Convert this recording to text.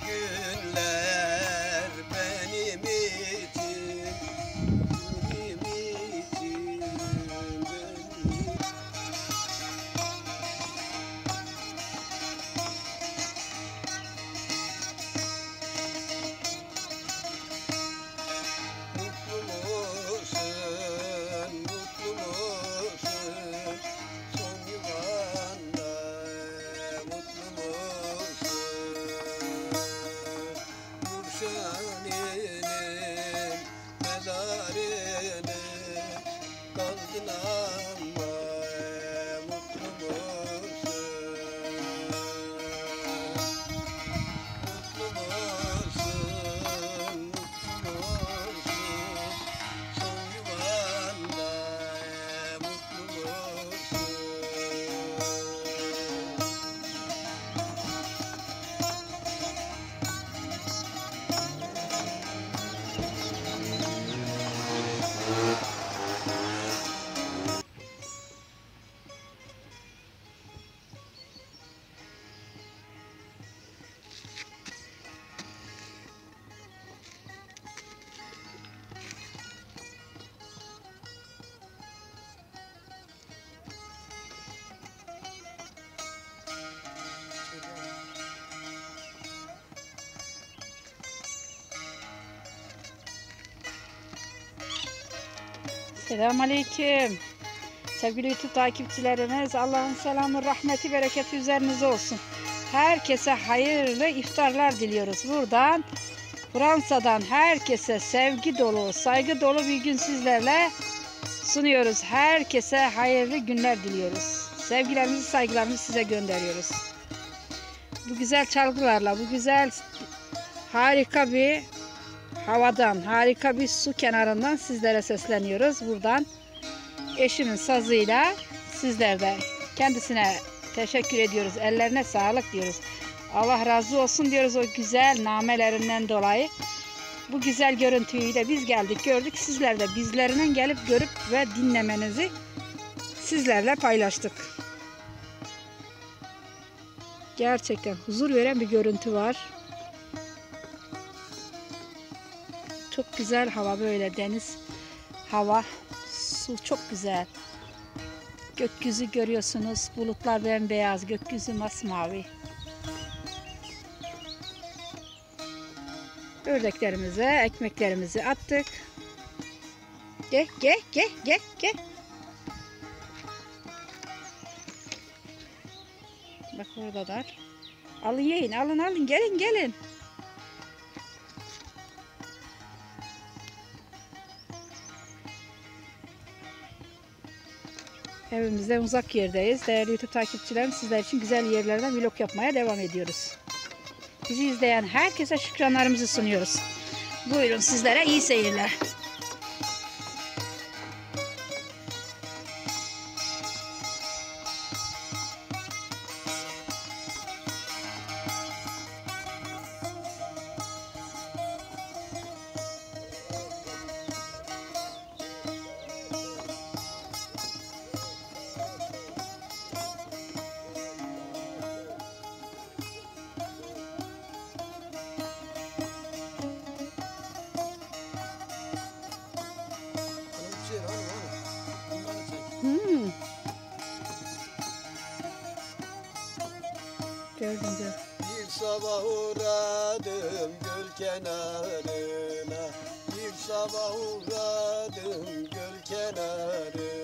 günler benim için, benim için, benim. Mutlu musun, mutlu musun? Son yuvanda mutlu musun? Nurşani'nin mezarını kazdın ama mutlu musun? Mutlu musun, mutlu musun? Son yuvanda mutlu musun? Selamünaleyküm. Sevgili YouTube takipçilerimiz, Allah'ın selamı, rahmeti, bereketi üzerinize olsun. Herkese hayırlı iftarlar diliyoruz. Buradan Fransa'dan herkese sevgi dolu, saygı dolu bir gün sizlerle sunuyoruz. Herkese hayırlı günler diliyoruz. Sevgilerimizi, saygılarımızı size gönderiyoruz. Bu güzel çalgılarla, bu güzel harika bir havadan, harika bir su kenarından sizlere sesleniyoruz. Buradan eşimin sazıyla sizler de kendisine teşekkür ediyoruz. Ellerine sağlık diyoruz. Allah razı olsun diyoruz o güzel namelerinden dolayı. Bu güzel görüntüyü de biz geldik, gördük. Sizler de bizlerinden gelip görüp ve dinlemenizi sizlerle paylaştık. Gerçekten huzur veren bir görüntü var. Çok güzel hava, böyle deniz hava, su çok güzel. Gökyüzü görüyorsunuz, bulutlar bembeyaz, gökyüzü masmavi. Ördeklerimize ekmeklerimizi attık. Gel gel gel gel gel. Bak oradalar. Alın yiyin, alın alın, gelin gelin. Evimizden uzak yerdeyiz. Değerli YouTube takipçilerim, sizler için güzel yerlerden vlog yapmaya devam ediyoruz. Bizi izleyen herkese şükranlarımızı sunuyoruz. Buyurun, sizlere iyi seyirler. Gördüm. Bir sabah uğradım göl kenarına, bir sabah uğradım göl kenarına.